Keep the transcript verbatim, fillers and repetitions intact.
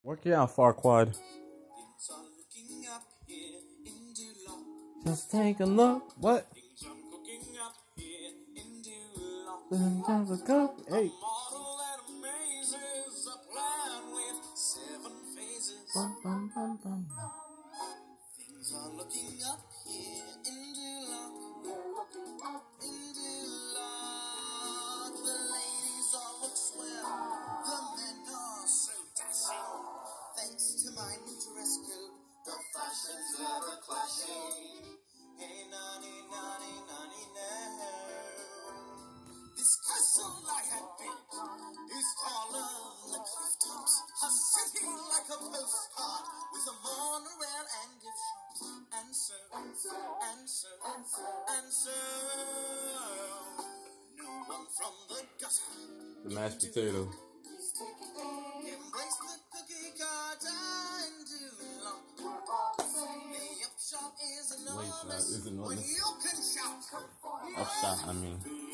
Work it out, Farquad. Just take a look. What? Have a cup. Hey. Bum, bum, bum, bum. Things are looking up here into luck. We're looking up into luck. The ladies all look swell. The men are so dashing. Thanks to my new dress code, the fashions never clashing. Hey, nanny, nanny, nanny, no. This castle I have built is taller than the cliff tops, a city like a postcard with a monorail and gift shops. And so, and so, and so, and so, and so, no one from the gutter. The mashed potato. Embrace the cookie cutter into lump. We're all the same. The upshot is enormous. Wait, is enormous. When you can shout. Upshot, I mean.